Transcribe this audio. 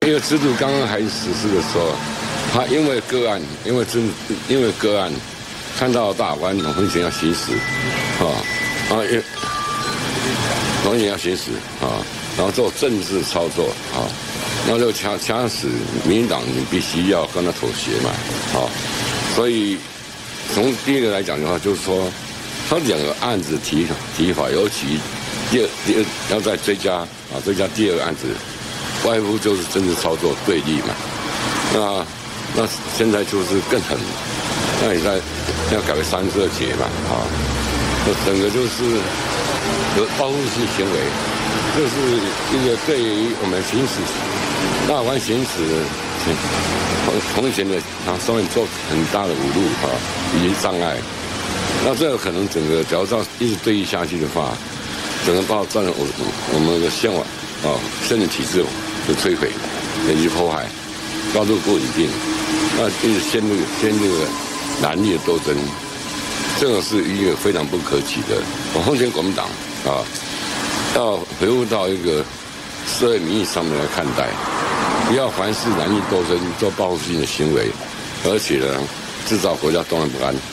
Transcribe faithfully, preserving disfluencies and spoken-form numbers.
因为制度刚刚开始实施的时候，他因为个案，因为真因为个案，看到大法官龙凤贤要行使，啊，啊，也龙凤贤要行使啊，然后做政治操作啊，然后就强强使民进党你必须要跟他妥协嘛，啊，所以从第一个来讲的话，就是说，他两个案子提提法，尤其第二第二要再追加啊，追加第二个案子。外乎就是政治操作对立嘛，那那现在就是更狠，那你在要改为三十二节嘛，啊，那整个就是有报复性行为，这是一个对于我们行使大法官行使同同权的啊上面做很大的侮辱啊以及障碍，那这个可能整个只要照一直对立下去的话，整个报占了我我们的宪法啊宪政体制。就摧毁，以及破坏，高度不稳定，那一直陷入陷入了蓝绿的斗争，这个是一个非常不可取的。我奉劝国民党啊，要回复到一个社会民意上面来看待，不要凡事蓝绿斗争做报复性的行为，而且呢，制造国家动乱不安。